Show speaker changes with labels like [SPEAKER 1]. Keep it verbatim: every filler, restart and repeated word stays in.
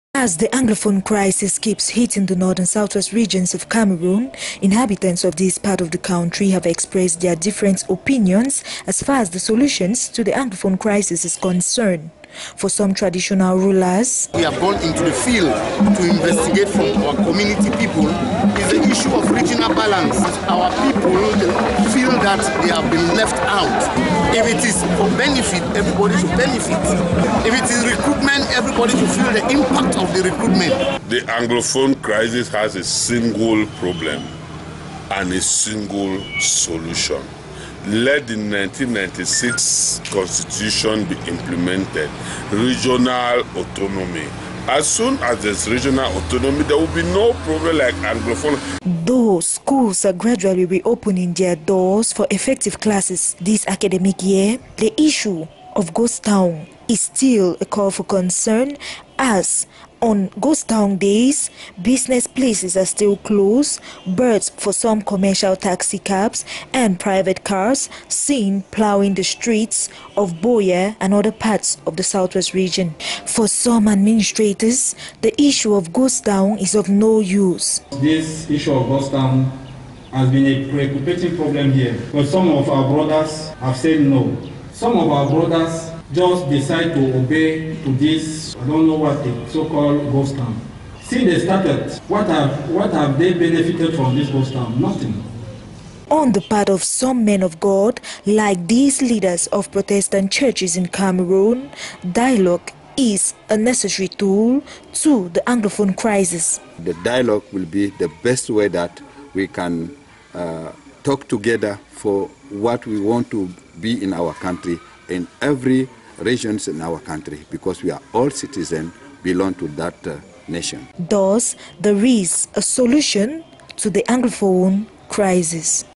[SPEAKER 1] As the Anglophone crisis keeps hitting the north and southwest regions of Cameroon, inhabitants of this part of the country have expressed their different opinions as far as the solutions to the Anglophone crisis is concerned. For some traditional rulers,
[SPEAKER 2] we have gone into the field to investigate from our community people is the issue of regional balance. Our people feel that they have been left out. If it is for benefit, everybody should benefit. If it is recruitment, everybody should feel the impact of the recruitment.
[SPEAKER 3] The Anglophone crisis has a single problem and a single solution. Let the nineteen ninety-six Constitution be implemented. Regional autonomy. As soon as there's regional autonomy, there will be no problem like Anglophone.
[SPEAKER 1] Though schools are gradually reopening their doors for effective classes this academic year, the issue of Ghost Town is still a call for concern, as on Ghost Town days, business places are still closed, berths for some commercial taxi cabs and private cars seen plowing the streets of Boya and other parts of the southwest region. For some administrators, the issue of Ghost Town is of no use.
[SPEAKER 4] This issue of Ghost Town has been a preoccupating problem here, but some of our brothers have said no. Some of our brothers just decide to obey to this, I don't know what the so-called ghost town. Since they started, what have, what have they benefited from this ghost town? Nothing.
[SPEAKER 1] On the part of some men of God, like these leaders of Protestant churches in Cameroon, dialogue is a necessary tool to the Anglophone crisis.
[SPEAKER 5] The dialogue will be the best way that we can uh, talk together for what we want to be in our country, in every regions in our country, because we are all citizens, belong to that uh, nation.
[SPEAKER 1] Thus, there is a solution to the Anglophone crisis.